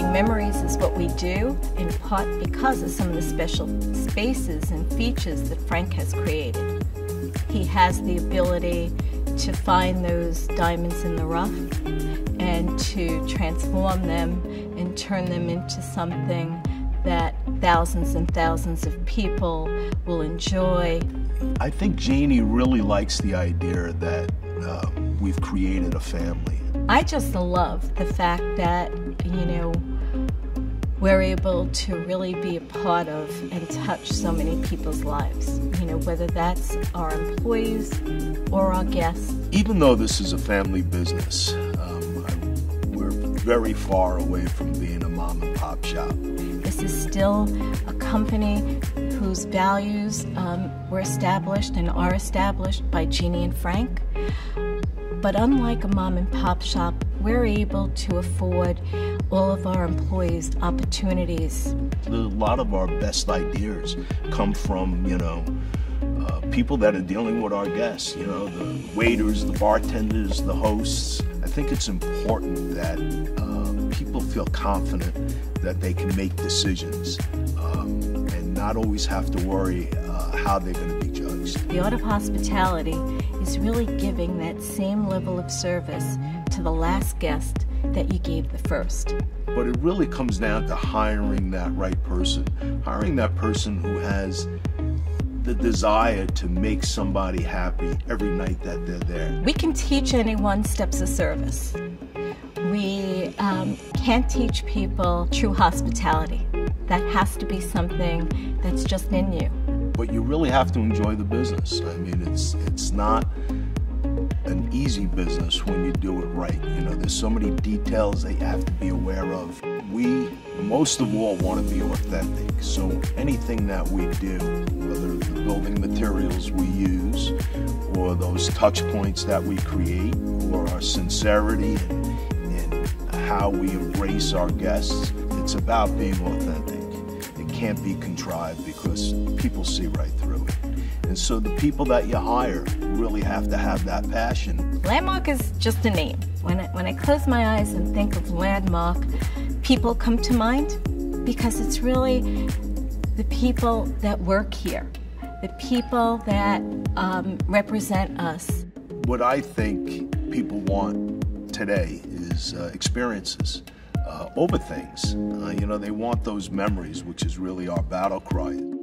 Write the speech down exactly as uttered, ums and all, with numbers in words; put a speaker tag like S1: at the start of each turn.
S1: Memories is what we do, in part because of some of the special spaces and features that Frank has created. He has the ability to find those diamonds in the rough and to transform them and turn them into something that thousands and thousands of people will enjoy.
S2: I think Janie really likes the idea that uh, we've created a family.
S1: I just love the fact that, you know, we're able to really be a part of and touch so many people's lives, you know, whether that's our employees or our guests.
S2: Even though this is a family business, um, I, we're very far away from being a mom and pop shop.
S1: This is still a company whose values um, were established and are established by Jeannie and Frank. But unlike a mom and pop shop, we're able to afford all of our employees opportunities.
S2: A lot of our best ideas come from, you know, uh, people that are dealing with our guests, you know, the waiters, the bartenders, the hosts. I think it's important that uh, people feel confident that they can make decisions um, and not always have to worry uh, how they're going to be judged.
S1: The art of hospitality is really giving that same level of service to the last guest that you gave the first.
S2: But it really comes down to hiring that right person, hiring that person who has the desire to make somebody happy every night that they're there.
S1: We can teach anyone steps of service. We um, can't teach people true hospitality. That has to be something that's just in you.
S2: But you really have to enjoy the business. I mean, it's it's not an easy business when you do it right. You know, there's so many details that you have to be aware of. We, most of all, want to be authentic. So anything that we do, whether the building materials we use, or those touch points that we create, or our sincerity and, and how we embrace our guests, it's about being authentic. It can't be contrived because people see right through it. And so the people that you hire really have to have that passion.
S1: Landmark is just a name. When I, when I close my eyes and think of Landmark, people come to mind because it's really the people that work here, the people that um, represent us.
S2: What I think people want today is uh, experiences uh, over things. Uh, you know, they want those memories, which is really our battle cry.